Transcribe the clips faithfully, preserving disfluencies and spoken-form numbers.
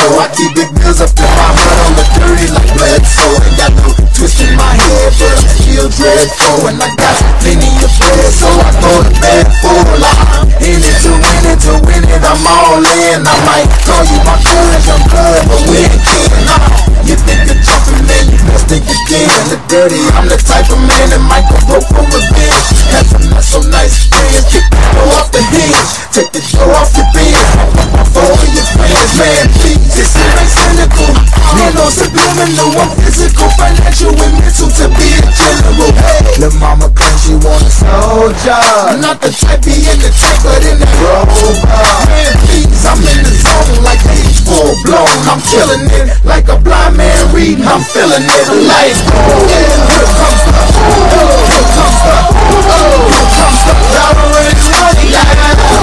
So I keep big bills up in my hood on the dirty like blood. So ain't got no twist in my head, but I'm still dreadful. And I got plenty of bread, so I go to bed full. I'm in it to win it, to win it, I'm all in. I might call you my courage, I'm good, but we ain't kidding. You think you're jumping, man, you best think again. The dirty, I'm the type of man that might go broke for revenge. Have some not so nice friends, kick the door off the hinge, take the door off your bed, for all your friends, man, please. This ain't cynical, man, no subliminal. I'm physical, financial, and mental to be a general. Hey, the mama claims she want a soldier, not the type be in the tank, but in the rover. Man, please, I'm in the zone like he's full blown. I'm killing it like a blind man reading. I'm feeling it like, oh, yeah, here comes the, oh, here comes the, oh, here comes the, y'all already want it, yeah,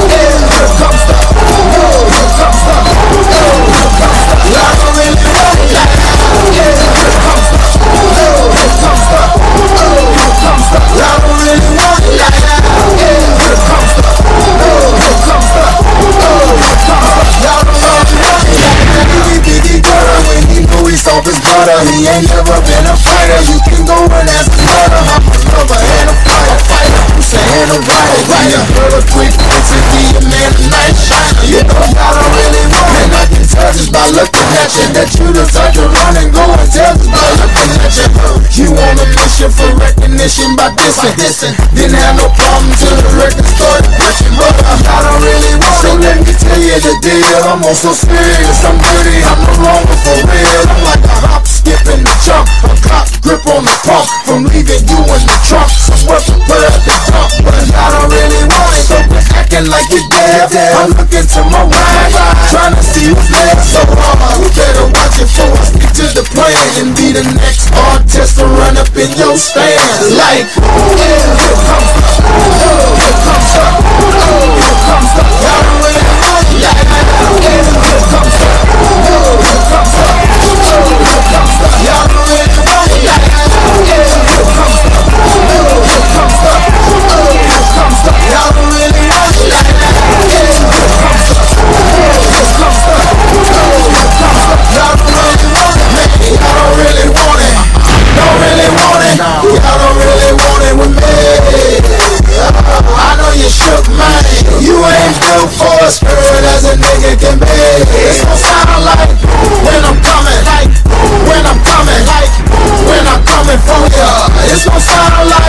here comes the, oh, here comes the, oh, here comes the, y'all already want it, yeah, here comes the, oh, here comes the, oh, here comes the, y'all already want it, yeah, here comes the, oh, here comes the, oh, here comes the, y'all already want it, yeah. Biggie, biggie, girl, when he knew he sold his butter, he ain't never been a fighter. You can go and ask the mother. I'm a lover and a fighter, fighter. You saying a writer, writer. Girl, a quick fix and be a man of night shiner. You know y'all don't really want it. And I can tell just by looking at you that you decide to run and go and tell just by looking at you. You want a mission for recognition by dissing. Didn't have no problem till the record started breaking. But I don't really want it. So let me tell you the deal. I'm on so serious, I'm dirty, I'm no longer for real. I'm like a hop, skip, and a jump, a cop grip on the pump, from leaving you in the trunk, somewhere prepared to dump. But I don't really want it, so we're acting like you're dead. I'm looking to my right, trying to see who's left. So uh, you better watch it for us, stick to the plan, and be the next artist to run up in your stand. Like, oh, yeah, here comes the, oh, here comes the, oh, here comes the, y'all don't really want it, yeah, yeah, here comes the, oh, here comes the, oh, here comes the, y'all don't really want it, yeah, yeah, here comes the, oh, here comes the, oh, here comes the, y'all don't really want it, yeah, yeah, here comes the, oh, here comes the, oh, here comes the, y'all don't really want it, man, y'all don't really want it, don't really want it, y'all don't really want it with me. I know you shook, man. You ain't built for a spirit as a nigga can be. It's gon' sound like when I'm coming, like when I'm coming, like when I'm coming for ya. It's gon' sound like